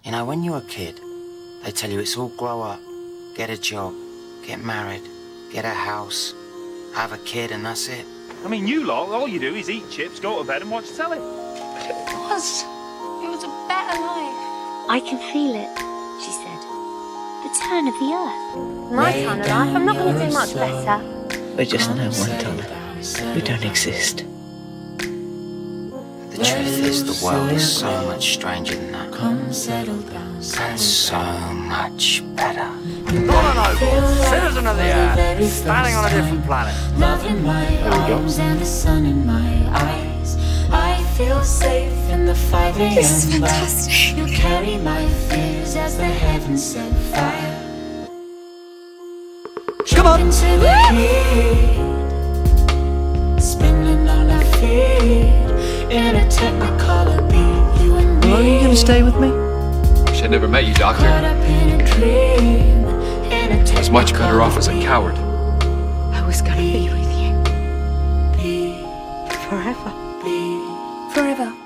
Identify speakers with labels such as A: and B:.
A: You know, when you're a kid, they tell you it's all grow up, get a job, get married, get a house, have a kid, and that's it.
B: I mean, you lot, all you do is eat chips, go to bed and watch telly.
C: It was a better life.
D: I can feel it, she said. The turn of the earth.
E: My turn of life, I'm not going to do much better.
F: We're just no one, Donna. We don't exist.
A: The truth is, the world is so much stranger than that. And so much better.
G: Not a noble, citizen of the earth, standing on a different planet.
H: Love in my arms and the sun in my eyes. I feel safe in the 5 a.m.
C: This is fantastic.
H: You carry my fears as the heavens set fire.
G: Come on!
H: Into the heat, spinning on our feet in a technicolor beat. You and me.
F: Are you gonna stay with me?
I: Wish I'd never met you, Doctor.
H: Caught up in a dream, in a
I: I was much better off as a coward.
E: I was going to be with you.
H: Be,
E: Forever.
H: be,
C: Forever.